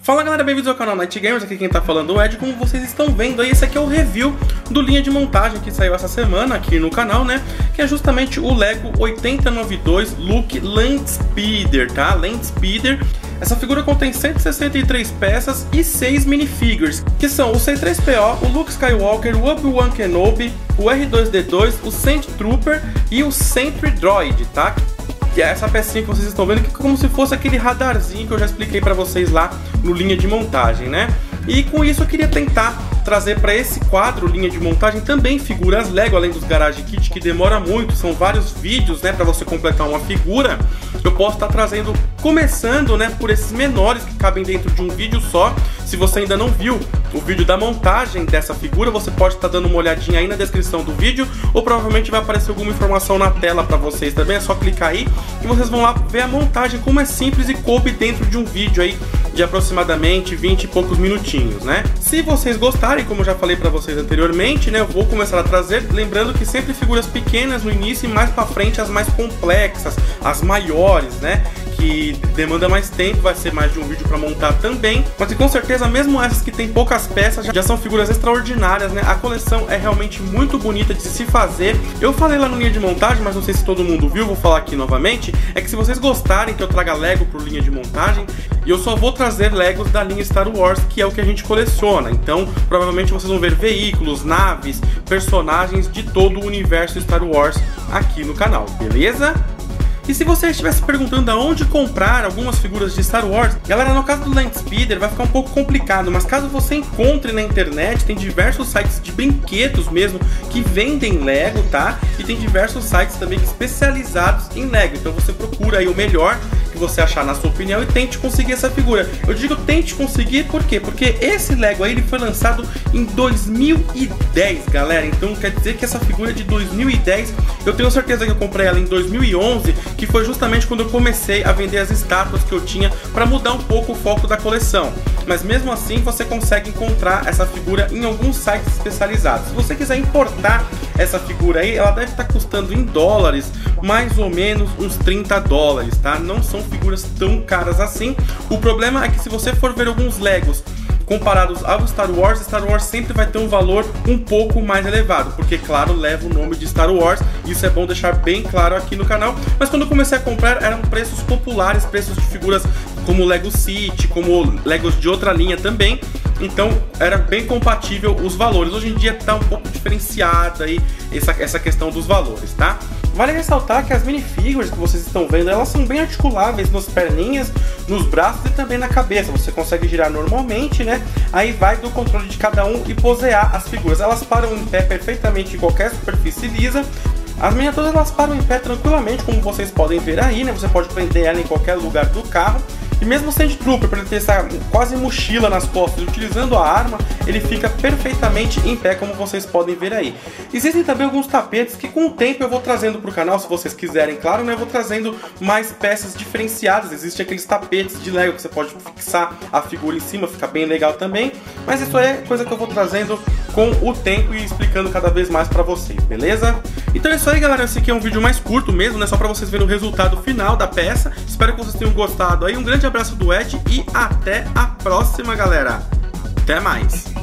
Fala galera, bem-vindos ao canal Night Gamers, aqui quem tá falando é o Ed. Como vocês estão vendo aí, esse aqui é o review do linha de montagem que saiu essa semana aqui no canal, né? Que é justamente o Lego 8092 Luke Landspeeder, tá? Landspeeder. Essa figura contém 163 peças e 6 minifigures, que são o C3PO, o Luke Skywalker, o Obi-Wan Kenobi, o R2-D2, o Sand Trooper e o Sentry Droid, tá? Que é essa pecinha que vocês estão vendo, que é como se fosse aquele radarzinho que eu já expliquei pra vocês lá no linha de montagem, né? E com isso eu queria tentar trazer para esse quadro linha de montagem também figuras Lego, além dos Garage Kit, que demora muito, são vários vídeos, né, para você completar uma figura. Eu posso estar trazendo, começando, né, por esses menores que cabem dentro de um vídeo só. Se você ainda não viu o vídeo da montagem dessa figura, você pode estar dando uma olhadinha aí na descrição do vídeo, ou provavelmente vai aparecer alguma informação na tela para vocês também. É só clicar aí e vocês vão lá ver a montagem, como é simples e coube dentro de um vídeo aí de aproximadamente 20 e poucos minutinhos, né? Se vocês gostarem, como eu já falei para vocês anteriormente, né, eu vou começar a trazer, lembrando que sempre figuras pequenas no início e mais para frente as mais complexas, as maiores, né, que demanda mais tempo, vai ser mais de um vídeo para montar também, mas com certeza mesmo essas que tem poucas peças já são figuras extraordinárias, né? A coleção é realmente muito bonita de se fazer. Eu falei lá no linha de montagem, mas não sei se todo mundo viu, vou falar aqui novamente, é que se vocês gostarem que eu traga Lego por linha de montagem, eu só vou trazer Legos da linha Star Wars, que é o que a gente coleciona. Então, provavelmente vocês vão ver veículos, naves, personagens de todo o universo Star Wars aqui no canal, beleza? E se você estivesse perguntando aonde comprar algumas figuras de Star Wars, galera, no caso do Landspeeder vai ficar um pouco complicado, mas caso você encontre na internet, tem diversos sites de brinquedos mesmo que vendem Lego, tá? E tem diversos sites também especializados em Lego, então você procura aí o melhor que você achar na sua opinião e tente conseguir essa figura. Eu digo tente conseguir por quê? Porque esse Lego aí ele foi lançado em 2010, galera, então quer dizer que essa figura é de 2010. Eu tenho certeza que eu comprei ela em 2011, que foi justamente quando eu comecei a vender as estátuas que eu tinha para mudar um pouco o foco da coleção. Mas mesmo assim você consegue encontrar essa figura em alguns sites especializados. Se você quiser importar essa figura aí, ela deve estar custando em dólares mais ou menos uns 30 dólares, tá? Não são figuras tão caras assim. O problema é que se você for ver alguns Legos comparados ao Star Wars sempre vai ter um valor um pouco mais elevado, porque claro, leva o nome de Star Wars, isso é bom deixar bem claro aqui no canal. Mas quando eu comecei a comprar eram preços populares, preços de figuras como Lego City, como Legos de outra linha também, então era bem compatível os valores. Hoje em dia tá um pouco diferenciada aí essa questão dos valores, tá? Vale ressaltar que as minifigures que vocês estão vendo, elas são bem articuláveis nas perninhas, nos braços e também na cabeça. Você consegue girar normalmente, né? Aí vai do controle de cada um e posear as figuras. Elas param em pé perfeitamente em qualquer superfície lisa. As miniaturas elas param em pé tranquilamente, como vocês podem ver aí, né? Você pode prender ela em qualquer lugar do carro. E mesmo o Sand Trooper, para ele ter essa quase mochila nas costas, utilizando a arma, ele fica perfeitamente em pé, como vocês podem ver aí. Existem também alguns tapetes que com o tempo eu vou trazendo para o canal, se vocês quiserem, claro, né? Eu vou trazendo mais peças diferenciadas. Existem aqueles tapetes de Lego que você pode fixar a figura em cima, fica bem legal também. Mas isso é coisa que eu vou trazendo com o tempo e explicando cada vez mais para vocês, beleza? Então é isso aí, galera. Esse aqui é um vídeo mais curto mesmo, né? Só para vocês verem o resultado final da peça. Espero que vocês tenham gostado aí. Um grande abraço do Ed e até a próxima, galera. Até mais.